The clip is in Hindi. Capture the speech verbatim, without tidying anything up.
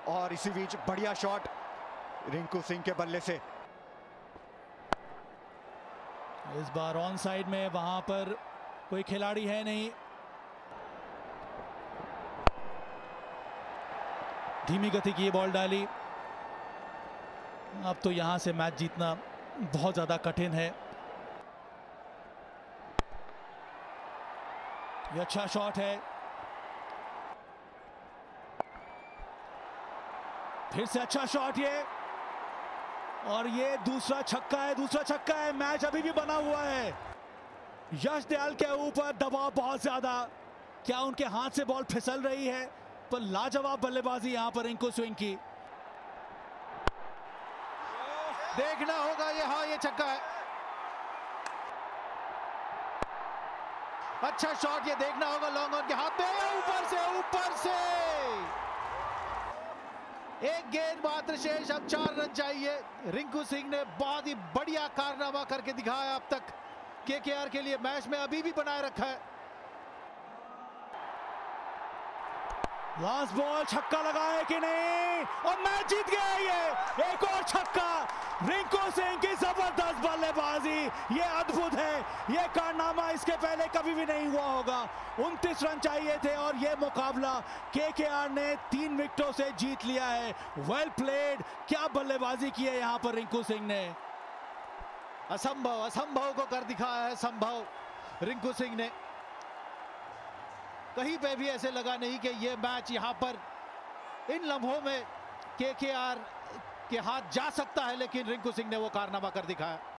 और इसी बीच बढ़िया शॉट रिंकू सिंह के बल्ले से। इस बार ऑन साइड में वहां पर कोई खिलाड़ी है नहीं। धीमी गति की बॉल डाली। अब तो यहां से मैच जीतना बहुत ज्यादा कठिन है। ये अच्छा शॉट है। फिर से अच्छा शॉट ये, और ये दूसरा छक्का है, दूसरा छक्का है। मैच अभी भी बना हुआ है। यश दयाल के ऊपर दबाव बहुत ज्यादा। क्या उनके हाथ से बॉल फिसल रही है? पर लाजवाब बल्लेबाजी यहां पर रिंकू सिंह की। देखना होगा ये, हाँ ये छक्का है। अच्छा शॉट, ये देखना होगा लॉन्ग ऑन के हाथ में, ऊपर से ऊपर से एक गेंद मात्र शेष, अब चार रन चाहिए। रिंकू सिंह ने बहुत ही बढ़िया कारनामा करके दिखाया अब तक। केकेआर के लिए मैच में अभी भी बनाए रखा है। लास्ट बॉल, छक्का लगा है कि नहीं, और मैच जीत गया ये। एक और छक्का, रिंकू सिंह की जबरदस्त बल्लेबाजी। ये अद्भुत है, ये कारनामा इसके पहले कभी भी नहीं हुआ होगा। उनतीस रन चाहिए थे और ये मुकाबला केकेआर ने तीन विकेटों से जीत लिया है। वेल प्लेड, क्या बल्लेबाजी की है यहाँ पर रिंकू सिंह ने। असंभव असंभव को कर दिखाया है संभव। रिंकू सिंह ने कहीं पे भी ऐसे लगा नहीं कि ये मैच यहां पर इन लम्हों में केकेआर के हाथ जा सकता है, लेकिन रिंकू सिंह ने वो कारनामा कर दिखाया।